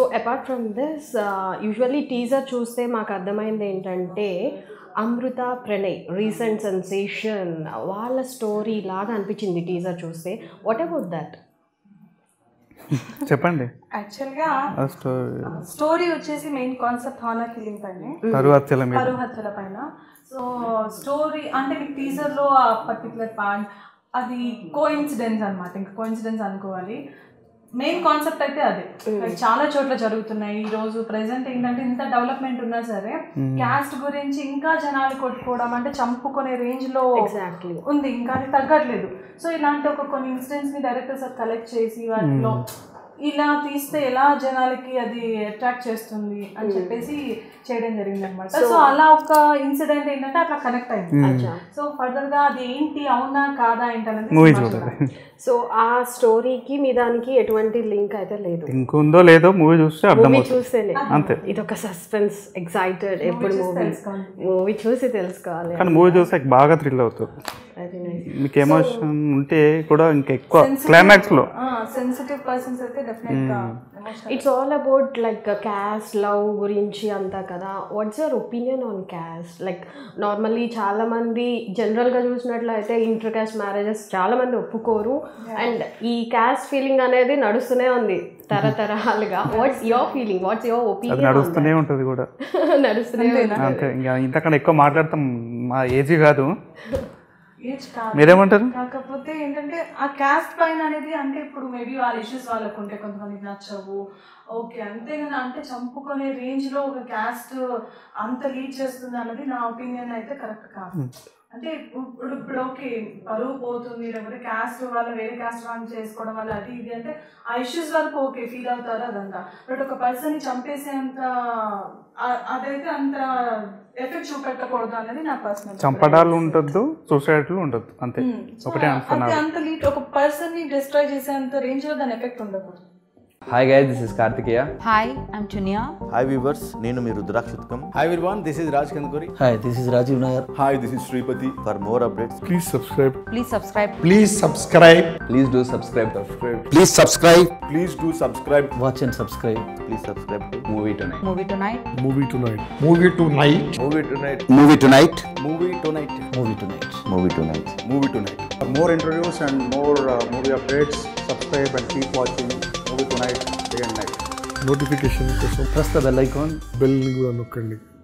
Apart from this usually teaser చూస్తే మాకు అర్థమైంది ఏంటంటే అమృత ప్రణయ్ రీసెంట్ సెన్సేషన్ వాళ్ళ స్టోరీ లాగా అనిపించింది టీజర్ చూస్తే. What about that? చెప్పండి. యాక్చువల్గా స్టోరీ వచ్చేసి మెయిన్ కాన్సెప్ట్ హానర్ కిల్లింగ్ పైన, పరువు హత్యల పైన. సో స్టోరీ అంటే మీకు టీజర్లో ఆ పర్టికులర్ పార్ట్ అది కోఇన్సిడెన్స్ అనమాట, ఇంకా కోఇన్సిడెన్స్ అనుకోవాలి. మెయిన్ కాన్సెప్ట్ అయితే అదే చాలా చోట్ల జరుగుతున్నాయి ఈ రోజు. ప్రెసెంట్ ఏంటంటే ఇంత డెవలప్మెంట్ ఉన్నా సరే క్యాస్ట్ గురించి ఇంకా జనాలు కొట్టుకోవడం అంటే చంపుకునే రేంజ్ లో ఉంది, ఇంకా అది తగ్గట్లేదు. సో ఇలాంటి కొన్ని ఇన్సిడెంట్స్ ని డైరెక్టర్ సార్ కలెక్ట్ చేసి వాటిలో ఇలా తీస్తే ఎలా జనాలకి అది అట్రాక్ట్ చేస్తుంది అని చెప్పేసి చేయడం జరిగింది అనమాట. సో అలా ఒక ఇన్సిడెంట్ ఏంటంటే అట్లా కనెక్ట్ అయింది. సో ఫర్దర్ గా అది ఏంటి, అవునా కాదా ఏంటనేది. సో ఆ స్టోరీకి మీ దానికి ఎటువంటి లింక్ అయితే లేదు, ఇంకుందో లేదో మూవీ చూస్తేనే అంతే. ఇది ఒక సస్పెన్స్, ఎక్సైటెడ్, ఎప్పుడు మూవీ చూసి తెలుసుకోవాలి. కానీ మూవీ చూస్తే బాగా థ్రిల్ అవుతుంది. మీకు ఎమోషన్ ఉంటే కూడా ఇంకా ఎక్కువ క్లైమాక్స్ లో సెన్సిటివ్ పర్సన్స్ అయితే డెఫినెట్ గా it's all about like caste love గురించి అంతా కదా. What's your opinion on caste? Like normally చాలా మంది జనరల్ గా చూసినట్లయితే ఇంటర్ క్యాస్ట్ మ్యారేజెస్ చాలా మంది ఒప్పుకోరు, అండ్ ఈ క్యాస్ట్ ఫీలింగ్ అనేది నడుస్తూనే ఉంది తరతరాలుగా. What's your feeling? What's your opinion? నడుస్తూనే ఉంటుంది కూడా, నడుస్తూనే అంతే. ఇంకా ఇంతకన్నా ఎక్కువ మాట్లాడతాం, మా ఏజ్ కాదు. మీరేమంటారు? కాకపోతే ఏంటంటే ఆ క్యాస్ట్ పైన అనేది అంటే ఇప్పుడు మేబీ వాళ్ళ ఇష్యూస్ వాళ్ళకు ఉంటే కొంతమందికి నచ్చవు, ఓకే. అంతేగాని అంటే చంపుకునే రేంజ్ లో ఒక క్యాస్ట్ అంత లీడ్ చేస్తుంది అన్నది నా ఒపీనియన్ అయితే కరెక్ట్ కాదు. అంటే ఇప్పుడు ఓకే పరువు పోతుంది, లేకపోతే క్యాస్ట్ వాళ్ళు వేరే క్యాస్ట్ వాళ్ళు చేసుకోవడం వల్ల అది ఇది అంటే ఆ ఇష్యూస్ వరకు ఓకే ఫీల్ అవుతారు అదంతా. బట్ ఒక పర్సన్ ని చంపేసేంత అదైతే అంత ఎఫెక్ట్ చూపెట్టకూడదు అనేది నా పర్సనల్. చంపడాలు ఉండద్దు, సూసైడ్లు ఉండద్దు, అంతే. ఒకటే అంత లీడ్ ఒక పర్సన్ ని డిస్ట్రాయ్ చేసేంత రేంజ్ లో దాని ఎఫెక్ట్ ఉండకూడదు. Hi guys, this is Karthikeya. Hi, I'm Chunya. Hi viewers, nenu meer Rudrakshutkam. Hi everyone, this is Raj Kandkori. Hi, this is Rajiv Nair. Hi, this is Sripati. For more updates, please subscribe. Please subscribe. Please subscribe. Please do subscribe. Please subscribe. Please do subscribe. Watch and subscribe. Please subscribe to Movietonite. Movietonite. Movietonite. Movietonite. Movietonite. Movietonite. Movietonite. Movietonite. Movietonite. Movietonite. For more interviews and more movie updates, subscribe and keep watching Movietonite day and night. Notification కోసం press the bell icon. Bell ని కూడా నొక్కండి.